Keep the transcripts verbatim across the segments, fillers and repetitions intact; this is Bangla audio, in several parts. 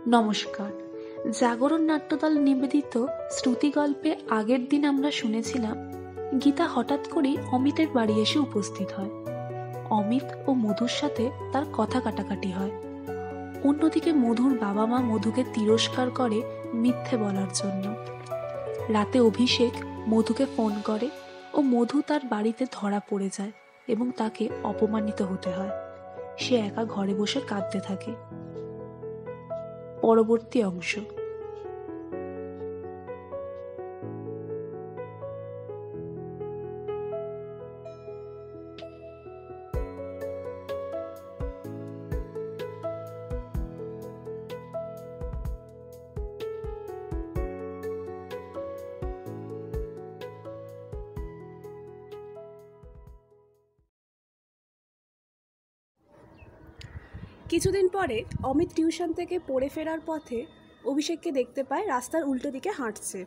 নমস্কার। জাগরণ নাট্যদল নিবেদিত শ্রুতিগল্পে আগের দিন আমরা শুনেছিলাম গীতা হঠাৎ করেই অমিতের বাড়ি এসে উপস্থিত হয়। অমিত ও মধুর সাথে তার কথা কাটাকাটি হয়। অন্যদিকে মধুর বাবা মা মধুকে তিরস্কার করে মিথ্যে বলার জন্য। রাতে অভিষেক মধুকে ফোন করে ও মধু তার বাড়িতে ধরা পড়ে যায় এবং তাকে অপমানিত হতে হয়। সে একা ঘরে বসে কাঁদতে থাকে। পরবর্তী অংশ। কিছুদিন পরে অমিত টিউশন থেকে পড়ে ফেরার পথে অভিষেককে দেখতে পায় রাস্তার উল্টো দিকে হাঁটছে।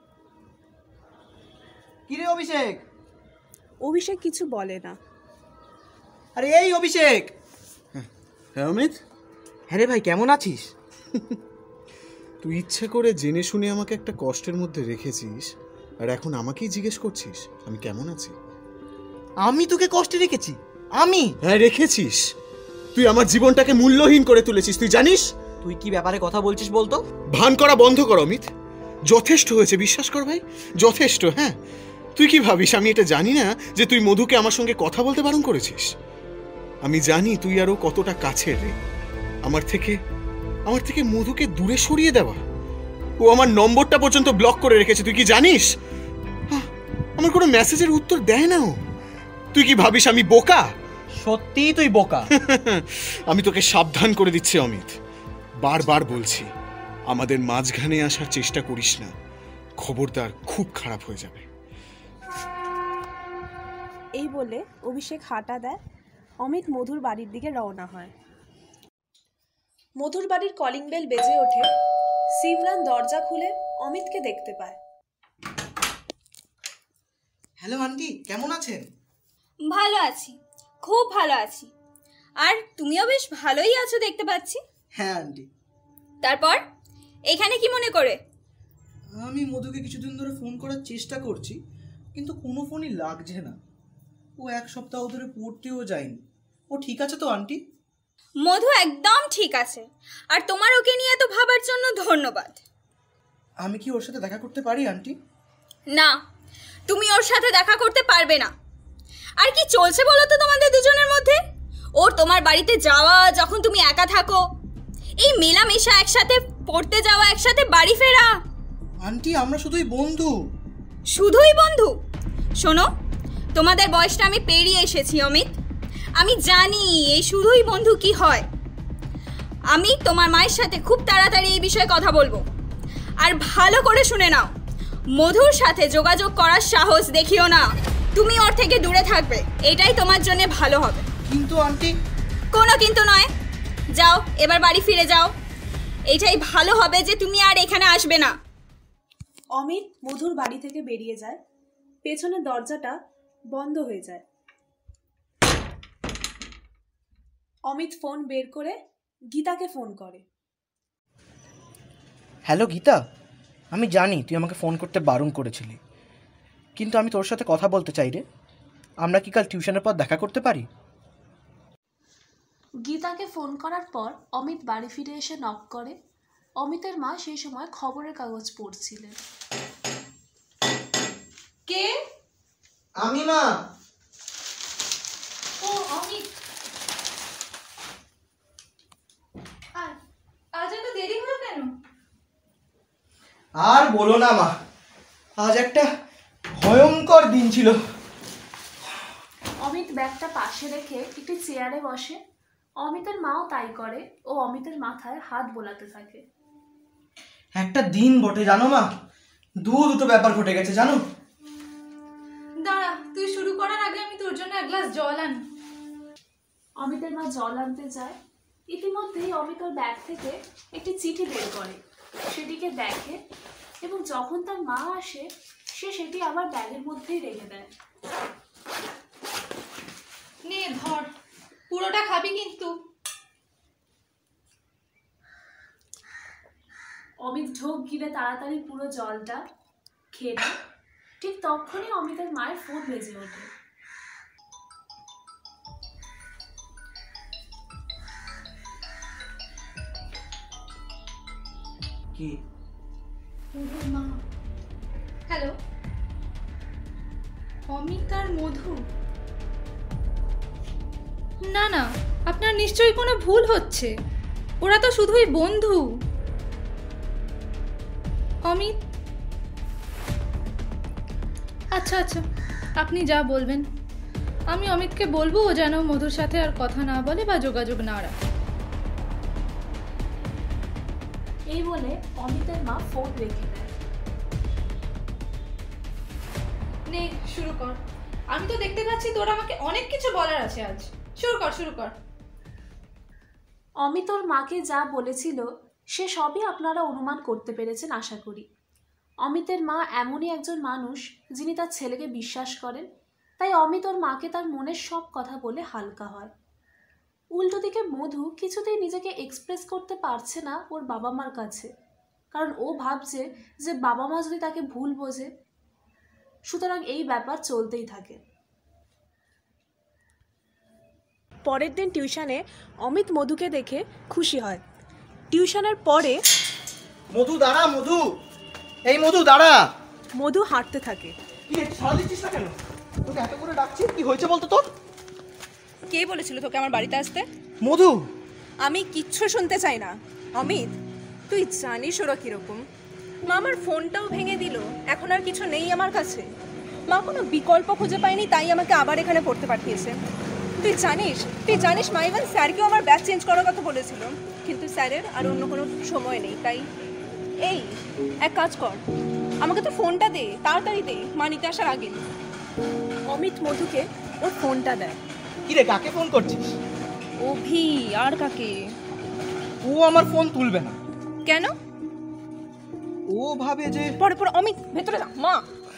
কিরে অভিষেক? অভিষেক কিছু বলে না। আরে এই অভিষেক! হ্যাঁ অমিত। হ্যাঁ রে ভাই, কেমন আছিস? তুই ইচ্ছে করে জেনে শুনে আমাকে একটা কষ্টের মধ্যে রেখেছিস, আর এখন আমাকেই জিজ্ঞেস করছিস আমি কেমন আছি। আমি তোকে কষ্টে রেখেছি? আমি? হ্যাঁ রেখেছিস। তুই আমার জীবনটাকে মূল্যহীন করে তুলেছিস, তুই জানিস? তুই কি ব্যাপারে কথা বলছিস বলতো? ভান করা বন্ধ কর অমিত। যথেষ্ট হয়েছে, বিশ্বাস কর ভাই, যথেষ্ট। হ্যাঁ, তুই কি ভাবিস আমি এটা জানি না যে তুই মধুকে আমার সঙ্গে কথা বলতে বারণ করেছিস? আমি জানি তুই আরো কতটা কাছের রে আমার থেকে। আমার থেকে মধুকে দূরে সরিয়ে দেওয়া। ও আমার নম্বরটা পর্যন্ত ব্লক করে রেখেছে, তুই কি জানিস? আমার কোনো মেসেজের উত্তর দেয় না ও। তুই কি ভাবিস আমি বোকা? সত্যিই তুই বোকা। আমি তোকে সাবধান করে দিচ্ছি অমিত, বারবার বলছি আমাদের মাঝখানে আসার চেষ্টা করিস না, খবরদার, খুব খারাপ হয়ে যাবে। এই বলে অভিষেক হাঁটা দেয়। অমিত মধুর বাড়ির দিকে রওনা হয়। মধুর বাড়ির কলিং বেল বেজে ওঠে। সিমরান দরজা খুলে অমিতকে দেখতে পায়। হ্যালো আন্টি, কেমন আছেন? ভালো আছি, খুব ভালো আছি। আর তুমিও বেশ ভালোই আছো দেখতে পাচ্ছি। হ্যাঁ আন্টি। তারপর এখানে কি মনে করে? আমি মধুকে কিছুদিন ধরে ফোন করার চেষ্টা করছি, কিন্তু কোনো ফোনই লাগছে না। ও এক সপ্তাহ ধরে পড়তেও যায়নি। ও ঠিক আছে তো আন্টি? মধু একদম ঠিক আছে, আর তোমার ওকে নিয়ে এত ভাবার জন্য ধন্যবাদ। আমি কি ওর সাথে দেখা করতে পারি আন্টি? না, তুমি ওর সাথে দেখা করতে পারবে না। আর কি চলছে বলো তো তোমাদের দুজনের মধ্যে? ওর তোমার বাড়িতে যাওয়া, যখন তুমি একা থাকো, এই মেলামেশা, একসাথে পড়তে যাওয়া, একসাথে বাড়ি ফেরা। আন্টি, আমরা শুধুই বন্ধু। শুধুই বন্ধু? শোনো, তোমাদের বয়সটা আমি পেরিয়ে এসেছি অমিত। আমি জানি এই শুধুই বন্ধু কি হয়। আমি তোমার মায়ের সাথে খুব তাড়াতাড়ি এই বিষয়ে কথা বলবো। আর ভালো করে শুনে নাও, মধুর সাথে যোগাযোগ করার সাহস দেখিও না। তুমি ওর থেকে দূরে থাকবে, এটাই তোমার জন্য ভালো হবে। কিন্তু আন্টি। কোনো কিন্তু নয়, যাও এবার বাড়ি ফিরে যাও। এটাই ভালো হবে যে তুমি আর এখানে আসবে না। অমিত মধুর বাড়ি থেকে বেরিয়ে যায়। পেছনের দরজাটা বন্ধ হয়ে যায়। অমিত ফোন বের করে গীতাকে ফোন করে। হ্যালো গীতা, আমি জানি তুই আমাকে ফোন করতে বারণ করেছিলি, কিন্তু আমি তোর সাথে কথা বলতে চাই রে। আমরা কি কাল টিউশনের পর দেখা করতে পারি? গীতাকে ফোন করার পর অমিত বাড়ি ফিরে এসে নক করে। অমিতের মা সেই সময় খবরের কাগজ পড়ছিলেন। কে? আমি মা। ও অমিত, আজ এত দেরি হলো কেন? আর বলো না মা, আজ একটা ভয়ঙ্কর দিন ছিল। অমিত ব্যাগটা পাশে রেখে একটি চেয়ারে বসে। অমিতের মাও তাই করে ও অমিতের মাথায় হাত বোলাতে থাকে। একটা দিন বটে জানো মা, দু দুটো ব্যাপার ঘটে গেছে জানো। দাঁড়া, তুই শুরু করার আগে আমি তোর জন্য এক গ্লাস জল আনি। অমিতের মা জল আনতে যায়। ইতিমধ্যেই অমিত ওর ব্যাগ থেকে একটি চিঠি বের করে, সেটিকে দেখে এবং যখন তার মা আসে সে সেটি আবার ব্যাগের মধ্যেই রেখে দেয়। নে ধর, পুরোটা খাবি কিন্তু। অমিত ঢোক গিলে তাড়াতাড়ি পুরো জলটা খেয়ে নেয়। ঠিক তখনই অমিতের মায়ের ফোন বেজে ওঠে। কি? মধুর মা। হ্যালো, অমিত আর মধু? না না, আপনার নিশ্চয়ই কোনো ভুল হচ্ছে। ওরা তো শুধুই বন্ধু। অমিত, আচ্ছা আচ্ছা, আপনি যা বলবেন। আমি অমিতকে বলবো ও যেন মধুর সাথে আর কথা না বলে বা যোগাযোগ না রাখে। এই বলে অমিতের মা ফোন রেখে দেয়। নে শুরু কর। আমি তো দেখতে পাচ্ছি তোর আমাকে অনেক কিছু বলার আছে আজ। শুরু কর শুরু কর। অমিত ওর মাকে যা বলেছিল সে সবই আপনারা অনুমান করতে পেরেছেন আশা করি। অমিতের মা এমনই একজন মানুষ যিনি তার ছেলেকে বিশ্বাস করেন, তাই অমিত ওর মাকে তার মনের সব কথা বলে হালকা হয়। উল্টো দিকে মধু কিছুতেই নিজেকে এক্সপ্রেস করতে পারছে না ওর বাবা মার কাছে, কারণ ও ভাবছে যে বাবা মা যদি তাকে ভুল বোঝে। সুতরাং এই ব্যাপার চলতেই থাকে। পরের দিন টিউশনে অমিত মধুকে দেখে খুশি হয়। টিউশনের পরে মধু দাঁড়া, মধু, এই মধু দাঁড়া। মধু হাঁটতে থাকে। কি রে, সারা দিচ্ছিস না কেন? তোকে এত করে ডাকছি, কি হয়েছে বলতো তোর? কে বলেছিল তোকে আমার বাড়িতে আসতে? মধু, আমি কিচ্ছু শুনতে চাই না। অমিত, তুই জানিস ওরা কিরকম। মা আমার ফোনটাও ভেঙে দিল, এখন আর কিছু নেই আমার কাছে। মা কোনো বিকল্প খুঁজে পায়নি, তাই আমাকে আবার এখানে পড়তে পাঠিয়েছে। তুই জানিস তুই জানিস মা ইভেন স্যারকেও আমার ব্যাচ চেঞ্জ করার কথা বলেছিল, কিন্তু স্যারের আর অন্য কোনো সময় নেই। তাই এই এক কাজ কর, আমাকে তো ফোনটা দে, তাড়াতাড়ি দে, মা নিতে আসার আগে। অমিত মধুকে ওর ফোনটা দেয়। কি রে, কাকে ফোন করছিস? অভি, আর কাকে? ও আমার ফোন তুলবে না। কেন? ও ভাবে যে পরে পরে অমিত ভেতরে যা। মা,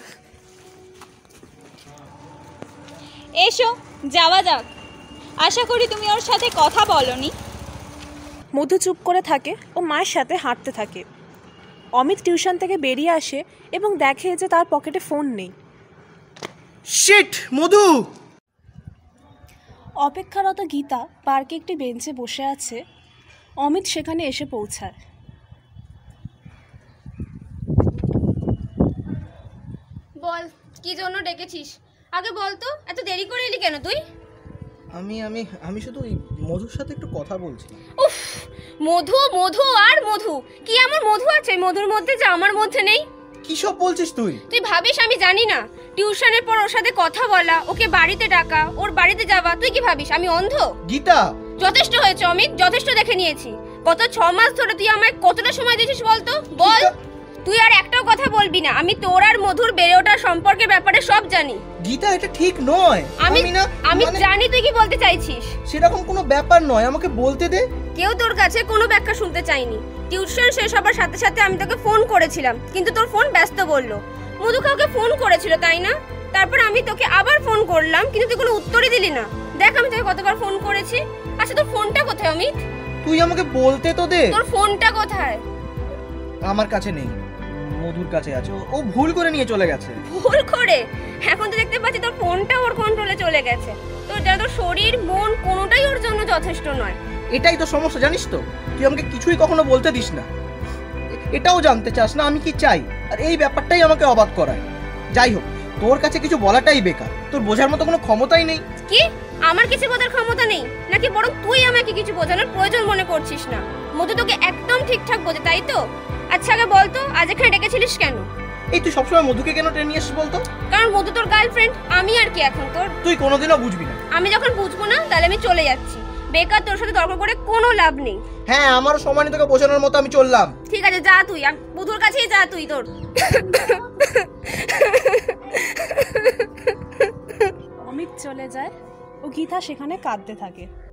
এসো যাওয়া যাক। আশা করি তুমি ওর সাথে কথা বলনি। মধু চুপ করে থাকে ও মায়ের সাথে হাঁটতে থাকে। অমিত টিউশন থেকে বেরিয়ে আসে এবং দেখে যে তার পকেটে ফোন নেই। শিট, মধু! অপেক্ষারত গীতা পার্কে একটি বেঞ্চে বসে আছে। অমিত সেখানে এসে পৌঁছায়। বল, কি জন্য ডেকেছিস? আগে বল তো, এত দেরি করে এলি কেন তুই? আমি আমি আমি শুধু ওই মধুর সাথে একটু কথা বলছি। উফ, মধু মধু আর মধু। কি আমার মধু আছে মধুর মধ্যে যে আমার মধ্যে নেই? কি সব বলছিস তুই? তুই ভাবিস আমি জানি না? টিউশনের পর ওর সাথে কথা বলা, ওকে বাড়িতে ডাকা, ওর বাড়িতে যাওয়া, তুই কি ভাবিস আমি অন্ধ? গীতা, যথেষ্ট হয়েছে অমিত, যথেষ্ট দেখে নিয়েছি। গত ছ মাস ধরে তুই আমায় কতটা সময় দিয়েছিস বলতো? বল। তুই আর একটাও কথা বলবি না। আমি তোর আর মধুর বেড়ে ওঠার সম্পর্কের ব্যাপারে সব জানি। গীতা, এটা ঠিক নয়। আমি না, আমি মানে জানি তুই কি বলতে চাইছিস। সেরকম কোনো ব্যাপার নয়, আমাকে বলতে দে। কেউ তোর কাছে কোনো ব্যাখ্যা শুনতে চাইনি। টিউশন শেষ হবার সাথে সাথে আমি তোকে ফোন করেছিলাম, কিন্তু তোর ফোন ব্যস্ত বললো। মধু কাউকে ফোন করেছিল তাই না? তারপর আমি তোকে আবার ফোন করলাম, কিন্তু তুই কোনো উত্তরই দিলি না। দেখ আমি তোকে কতবার ফোন করেছি। আচ্ছা তোর ফোনটা কোথায় অমিত? তুই আমাকে বলতে তো দে। তোর ফোনটা কোথায়? আমার কাছে নেই, মধুর কাছে আছে। ও ভুল করে নিয়ে চলে গেছে। ভুল করে? এখন তো দেখতে পাচ্ছি তোর ফোনটা ওর কন্ট্রোলে চলে গেছে। তোর যা তোর শরীর মন কোনোটাই ওর জন্য যথেষ্ট নয়। এটাই তো সমস্যা, জানিস তো? তুই আমাকে কিছুই কখনো বলতে দিস না, এটাও জানতে চাস না আমি কি চাই, আর এই ব্যাপারটাই আমাকে অবাক করায়। যাই হোক, তোর কাছে কিছু বলাটাই বেকার, তোর বোঝার মতো কোনো ক্ষমতাই নেই। কি আমার কিছু বোঝার ক্ষমতা নেই নাকি বরং তুই আমাকে কিছু বোঝানোর প্রয়োজন মনে করছিস না? মধু তোকে একদম ঠিকঠাক বোঝে তাই তো? আচ্ছা আগে বলতো আজ এখানে ডেকেছিলিস কেন? এই তুই সবসময় মধুকে কেন টেনে নিয়ে আসিস বলতো? কারণ মধু তোর গার্লফ্রেন্ড, আমি আর কি এখন তোর? তুই কোনোদিনও বুঝবি না। আমি যখন বুঝবো না তাহলে আমি চলে যাচ্ছি। বেকার তোর সাথে তর্ক করে কোনো লাভ নেই। হ্যাঁ, আমারও সময় নেই তোকে বোঝানোর মতো, আমি চললাম। ঠিক আছে যা তুই, মধুর কাছেই যা তুই। তোর অমিত চলে যায় ও গীতা সেখানে কাঁদতে থাকে।